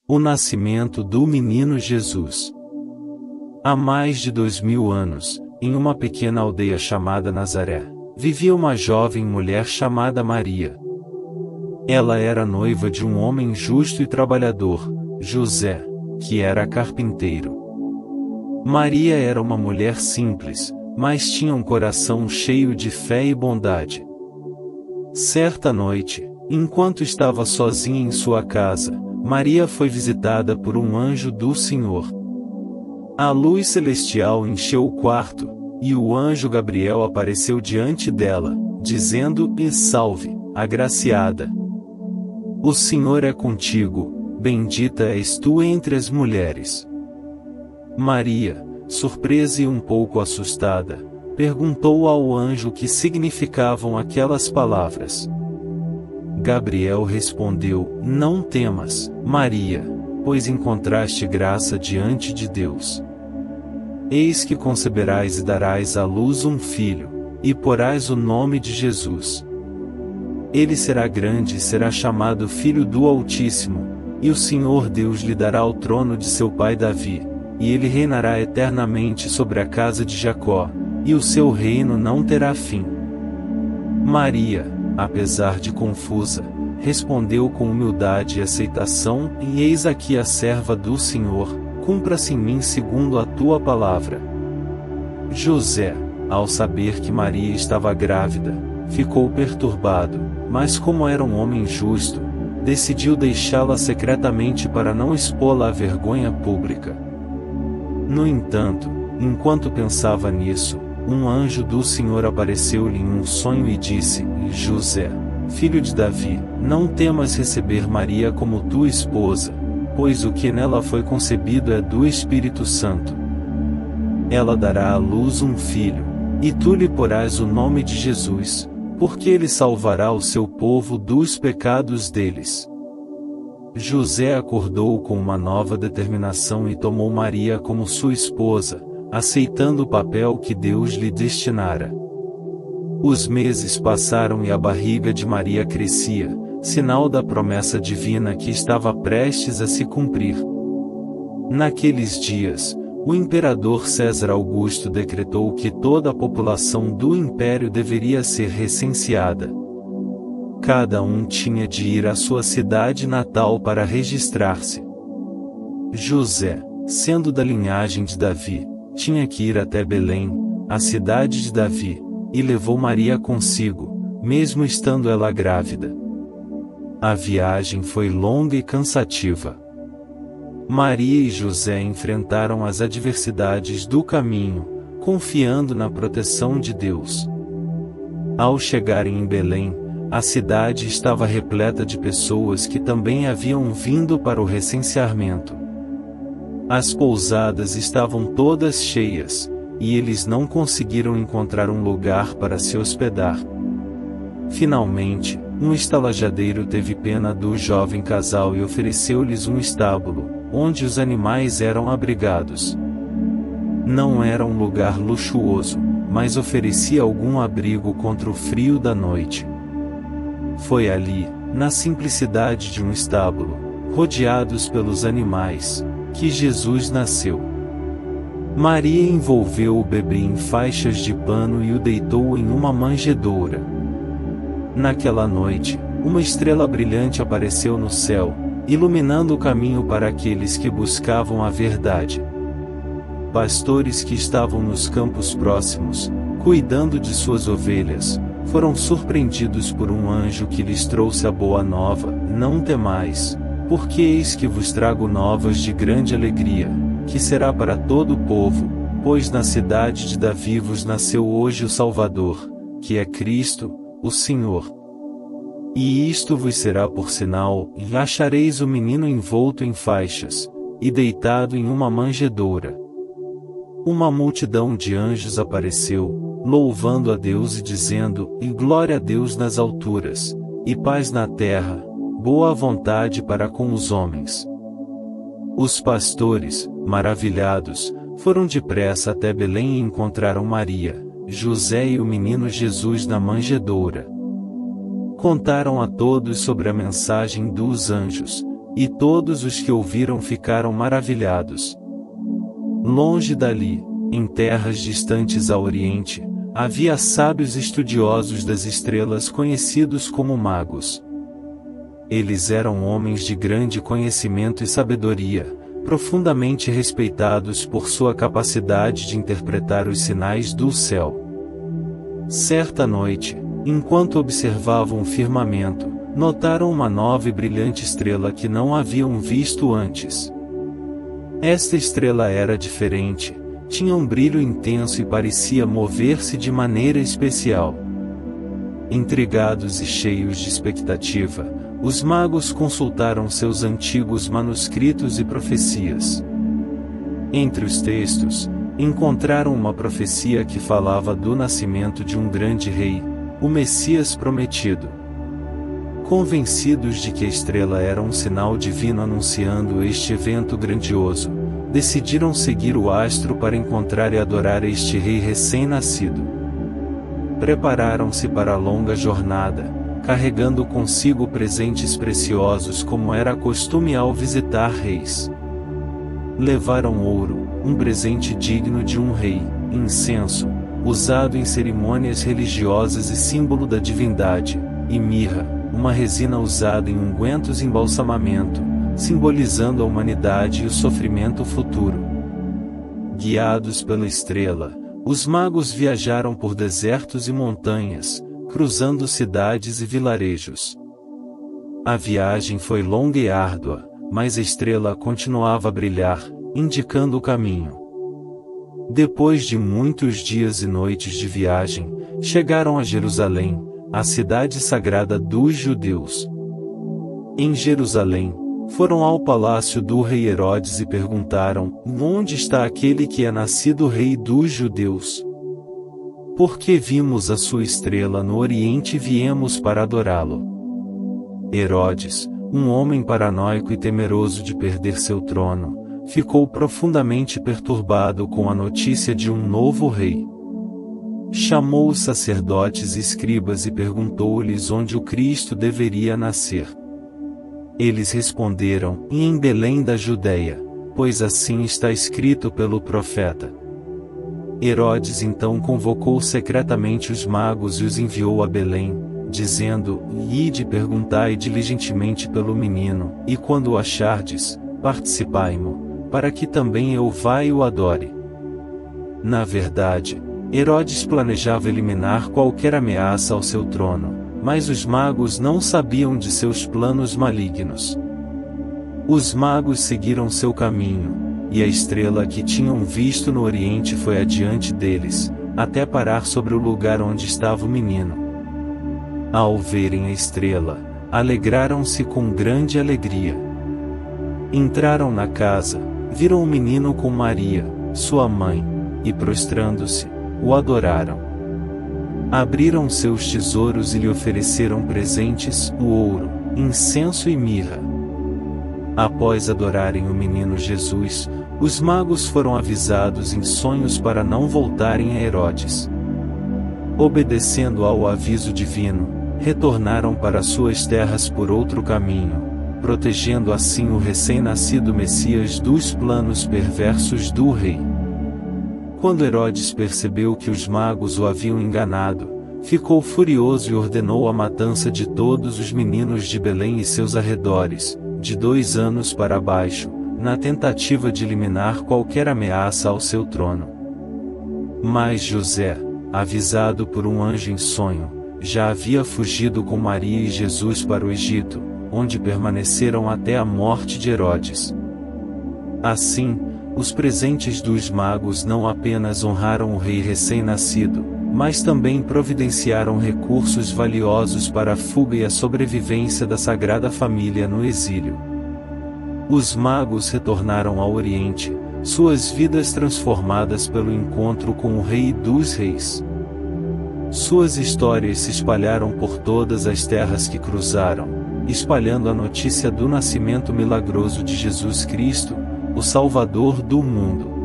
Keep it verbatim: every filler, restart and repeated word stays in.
O nascimento do menino Jesus. Há mais de dois mil anos, em uma pequena aldeia chamada Nazaré, vivia uma jovem mulher chamada Maria. Ela era noiva de um homem justo e trabalhador, José, que era carpinteiro. Maria era uma mulher simples, mas tinha um coração cheio de fé e bondade. Certa noite, enquanto estava sozinha em sua casa, Maria foi visitada por um anjo do Senhor. A luz celestial encheu o quarto, e o anjo Gabriel apareceu diante dela, dizendo: "E salve, agraciada! O Senhor é contigo, bendita és tu entre as mulheres." Maria, surpresa e um pouco assustada, perguntou ao anjo o que significavam aquelas palavras. Gabriel respondeu: "Não temas, Maria, pois encontraste graça diante de Deus. Eis que conceberás e darás à luz um filho, e porás o nome de Jesus. Ele será grande e será chamado Filho do Altíssimo, e o Senhor Deus lhe dará o trono de seu pai Davi, e ele reinará eternamente sobre a casa de Jacó, e o seu reino não terá fim." Maria, apesar de confusa, respondeu com humildade e aceitação: "E eis aqui a serva do Senhor, cumpra-se em mim segundo a tua palavra." José, ao saber que Maria estava grávida, ficou perturbado, mas como era um homem justo, decidiu deixá-la secretamente para não expô-la à vergonha pública. No entanto, enquanto pensava nisso, um anjo do Senhor apareceu-lhe em um sonho e disse: "José, filho de Davi, não temas receber Maria como tua esposa, pois o que nela foi concebido é do Espírito Santo. Ela dará à luz um filho, e tu lhe porás o nome de Jesus, porque ele salvará o seu povo dos pecados deles." José acordou com uma nova determinação e tomou Maria como sua esposa, aceitando o papel que Deus lhe destinara. Os meses passaram e a barriga de Maria crescia, sinal da promessa divina que estava prestes a se cumprir. Naqueles dias, o imperador César Augusto decretou que toda a população do império deveria ser recenseada. Cada um tinha de ir à sua cidade natal para registrar-se. José, sendo da linhagem de Davi, tinha que ir até Belém, a cidade de Davi, e levou Maria consigo, mesmo estando ela grávida. A viagem foi longa e cansativa. Maria e José enfrentaram as adversidades do caminho, confiando na proteção de Deus. Ao chegarem em Belém, a cidade estava repleta de pessoas que também haviam vindo para o recenseamento. As pousadas estavam todas cheias, e eles não conseguiram encontrar um lugar para se hospedar. Finalmente, um estalajadeiro teve pena do jovem casal e ofereceu-lhes um estábulo, onde os animais eram abrigados. Não era um lugar luxuoso, mas oferecia algum abrigo contra o frio da noite. Foi ali, na simplicidade de um estábulo, rodeados pelos animais, que Jesus nasceu. Maria envolveu o bebê em faixas de pano e o deitou em uma manjedoura. Naquela noite, uma estrela brilhante apareceu no céu, iluminando o caminho para aqueles que buscavam a verdade. Pastores que estavam nos campos próximos, cuidando de suas ovelhas, foram surpreendidos por um anjo que lhes trouxe a boa nova: "Não temais, porque eis que vos trago novas de grande alegria, que será para todo o povo, pois na cidade de Davi vos nasceu hoje o Salvador, que é Cristo, o Senhor. E isto vos será por sinal: e achareis o menino envolto em faixas, e deitado em uma manjedoura." Uma multidão de anjos apareceu, louvando a Deus e dizendo: "E glória a Deus nas alturas, e paz na terra, boa vontade para com os homens." Os pastores, maravilhados, foram depressa até Belém e encontraram Maria, José e o menino Jesus na manjedoura. Contaram a todos sobre a mensagem dos anjos, e todos os que ouviram ficaram maravilhados. Longe dali, em terras distantes a oriente, havia sábios estudiosos das estrelas conhecidos como magos. Eles eram homens de grande conhecimento e sabedoria, profundamente respeitados por sua capacidade de interpretar os sinais do céu. Certa noite, enquanto observavam o firmamento, notaram uma nova e brilhante estrela que não haviam visto antes. Esta estrela era diferente, tinha um brilho intenso e parecia mover-se de maneira especial. Intrigados e cheios de expectativa, os magos consultaram seus antigos manuscritos e profecias. Entre os textos, encontraram uma profecia que falava do nascimento de um grande rei, o Messias prometido. Convencidos de que a estrela era um sinal divino anunciando este evento grandioso, decidiram seguir o astro para encontrar e adorar este rei recém-nascido. Prepararam-se para a longa jornada, carregando consigo presentes preciosos como era costume ao visitar reis. Levaram ouro, um presente digno de um rei, incenso, usado em cerimônias religiosas e símbolo da divindade, e mirra, uma resina usada em ungüentos e embalsamamento, simbolizando a humanidade e o sofrimento futuro. Guiados pela estrela, os magos viajaram por desertos e montanhas, cruzando cidades e vilarejos. A viagem foi longa e árdua, mas a estrela continuava a brilhar, indicando o caminho. Depois de muitos dias e noites de viagem, chegaram a Jerusalém, a cidade sagrada dos judeus. Em Jerusalém, foram ao palácio do rei Herodes e perguntaram: onde está aquele que é nascido rei dos judeus? Porque vimos a sua estrela no Oriente e viemos para adorá-lo. Herodes, um homem paranoico e temeroso de perder seu trono, ficou profundamente perturbado com a notícia de um novo rei. Chamou os sacerdotes e escribas e perguntou-lhes onde o Cristo deveria nascer. Eles responderam: em Belém da Judeia, pois assim está escrito pelo profeta. Herodes então convocou secretamente os magos e os enviou a Belém, dizendo: ide perguntai diligentemente pelo menino, e quando o achardes, participai-mo, para que também eu vá e o adore. Na verdade, Herodes planejava eliminar qualquer ameaça ao seu trono, mas os magos não sabiam de seus planos malignos. Os magos seguiram seu caminho, e a estrela que tinham visto no Oriente foi adiante deles, até parar sobre o lugar onde estava o menino. Ao verem a estrela, alegraram-se com grande alegria. Entraram na casa, viram o menino com Maria, sua mãe, e prostrando-se, o adoraram. Abriram seus tesouros e lhe ofereceram presentes, o ouro, incenso e mirra. Após adorarem o menino Jesus, os magos foram avisados em sonhos para não voltarem a Herodes. Obedecendo ao aviso divino, retornaram para suas terras por outro caminho, protegendo assim o recém-nascido Messias dos planos perversos do rei. Quando Herodes percebeu que os magos o haviam enganado, ficou furioso e ordenou a matança de todos os meninos de Belém e seus arredores, de dois anos para baixo, na tentativa de eliminar qualquer ameaça ao seu trono. Mas José, avisado por um anjo em sonho, já havia fugido com Maria e Jesus para o Egito, onde permaneceram até a morte de Herodes. Assim, os presentes dos magos não apenas honraram o rei recém-nascido, mas também providenciaram recursos valiosos para a fuga e a sobrevivência da Sagrada Família no exílio. Os magos retornaram ao Oriente, suas vidas transformadas pelo encontro com o Rei dos Reis. Suas histórias se espalharam por todas as terras que cruzaram, espalhando a notícia do nascimento milagroso de Jesus Cristo, o Salvador do mundo.